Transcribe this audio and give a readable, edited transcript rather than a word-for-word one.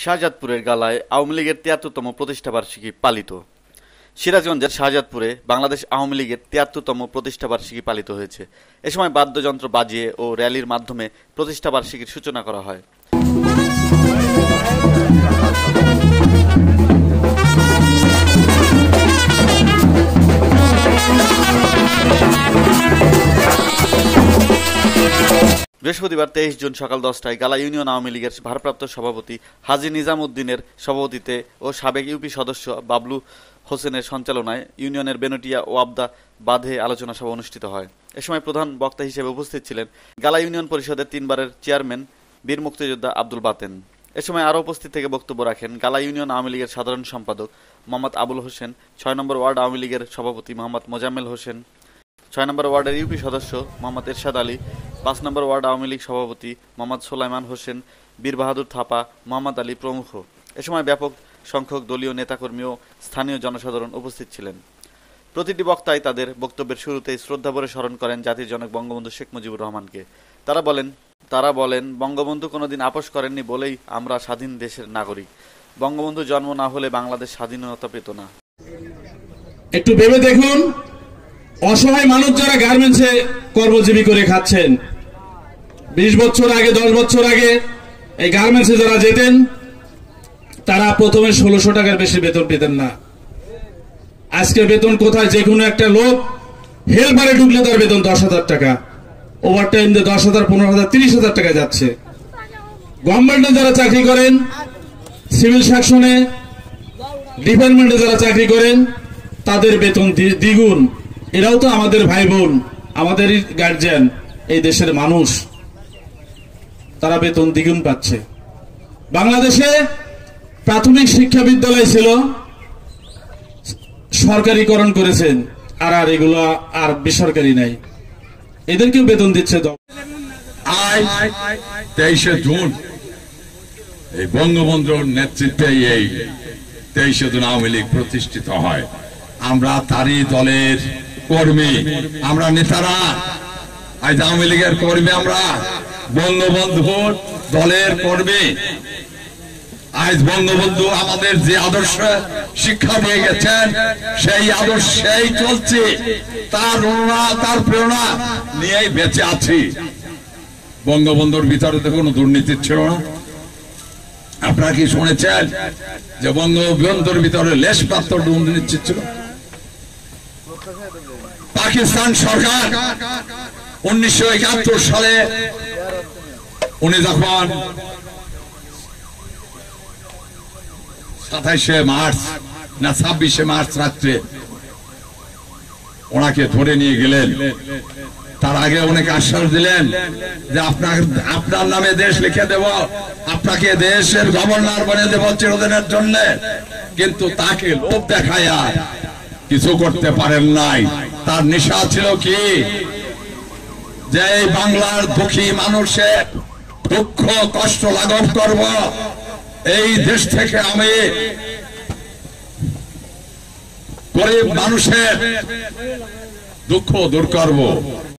শাহজাদপুরের গালায় আওয়ামী লীগের ৭৩তম প্রতিষ্ঠাবার্ষিকী পালিত। সিরাজগঞ্জের শাহজাদপুরে বাংলাদেশ আওয়ামী লীগের ৭৩তম প্রতিষ্ঠাবার্ষিকী পালিত হয়েছে। এ সময় বাদ্যযন্ত্র বাজিয়ে ও র্যালির মাধ্যমে প্রতিষ্ঠাবার্ষিকীর সূচনা করা হয়। বৃহস্পতিবার ২৩ জুন সকাল ১০টায় গালা ইউনিয়ন আওয়ামী লীগের ভারপ্রাপ্ত সভাপতি হাজী নিজাম উদ্দিনের সভাপতিত্বে ও সাবেক ইউপি সদস্য বাবলু হোসেনের সঞ্চালনায় ইউনিয়নের বেনুটিয়া ও আবদা বাঁধে আলোচনা সভা অনুষ্ঠিত হয়। এ সময় প্রধান বক্তা হিসেবে উপস্থিত ছিলেন গালা ইউনিয়ন পরিষদের ৩বারের চেয়ারম্যান বীর মুক্তিযোদ্ধা আব্দুল বাতেন। এ সময় আরও উপস্থিত থেকে বক্তব্য রাখেন গালা ইউনিয়ন আওয়ামী লীগের সাধারণ সম্পাদক মোহাম্মদ আবুল হোসেন, ৬ নম্বর ওয়ার্ড আওয়ামী লীগের সভাপতি মোহাম্মদ মোজাম্মেল হোসেন, ৬ নম্বর ওয়ার্ডের ইউপি সদস্য মোহাম্মদ এরশাদ আলী, ৫ নম্বর ওয়ার্ড আওয়ামী লীগ সভাপতি মোহাম্মদ সোলাইমান হোসেন, বীর বাহাদুর থাপা, মোহাম্মদ আলী প্রমুখ। এ সময় ব্যাপক সংখ্যক দলীয় নেতাকর্মী ও স্থানীয় জনসাধারণ উপস্থিত ছিলেন। প্রতিটি বক্তাই তাদের বক্তব্যের শুরুতেই শ্রদ্ধাভরে স্মরণ করেন জাতির জনক বঙ্গবন্ধু শেখ মুজিবুর রহমানকে। তারা বলেন বঙ্গবন্ধু কোনোদিন আপোষ করেননি বলেই আমরা স্বাধীন দেশের নাগরিক। বঙ্গবন্ধু জন্ম না হলে বাংলাদেশ স্বাধীনতা পেত না। একটু ভেবে দেখুন, অসহায় মানুষ যারা গার্মেন্টসে কর্মজীবী করে খাচ্ছেন, ২০ বছর আগে ১০ বছর আগে এই গার্মেন্টসে যারা যেতেন তারা প্রথমে ১৬০০ টাকার বেশি বেতন পেতেন না। আজকে বেতন কোথায়? যে কোনো একটা লোক হেলপারে ঢুকলে তার বেতন ১০,০০০ টাকা, ওভারটাইম দিয়ে ১০,০০০, ১৫,০০০, ৩০,০০০ টাকা যাচ্ছে। গভর্নমেন্টে যারা চাকরি করেন, সিভিল সেকশনে, ডিপার্টমেন্টে যারা চাকরি করেন তাদের বেতন দ্বিগুণ। এরাও তো আমাদের ভাই বোন, আমাদেরই গার্জিয়ান, এই দেশের মানুষ, তারা বেতন দ্বিগুণ পাচ্ছে। বাংলাদেশে প্রাথমিক শিক্ষা বিদ্যালয় ছিল, সরকারিকরণ করেছেন, আর এগুলো আর বেসরকারি নাই, এদেরকেও বেতন দিচ্ছে। আজ ২৩শে জুন এই বঙ্গবন্ধুর নেতৃত্বে এই ২৩শে জুন আওয়ামী লীগ প্রতিষ্ঠিত হয়। আমরা তারই দলের কর্মী, আমরা নেতারা, আজ আওয়ামী লীগের কর্মী, আমরা বঙ্গবন্ধুর দলের কর্মী। আজ বঙ্গবন্ধু আমাদের যে আদর্শ শিক্ষা দিয়ে গেছেন সেই আদর্শেই চলছে, তার অনুপ্রেরণা, তার প্রেরণা নিয়েই বেঁচে আছি। বঙ্গবন্ধুর ভিতরে তো কোনো দুর্নীতি ছিল না। আপনারা কি শুনেছেন যে বঙ্গবন্ধুর ভিতরে লেশমাত্র দুর্নীতি ছিল? পাকিস্তান সরকার ১৯৭১ সালে উনি যখন ২৭শে মার্চ না ২৬শে মার্চ রাত্রে ওনাকে ধরে নিয়ে গেলেন, তার আগে অনেক আশ্বাস দিলেন যে আপনার নামে দেশ লিখে দেব, আপনাকে দেশের গভর্নর বানিয়ে দেব চিরদিনের জন্য। কিন্তু তাকে লোভ দেখায়া কিছু করতে পারেন নাই। তার নেশা ছিল কি, যে এই বাংলার দুঃখী মানুষের দুঃখ কষ্ট লাঘব করব, এই দেশ থেকে আমি গরিব মানুষের দুঃখ দূর করব।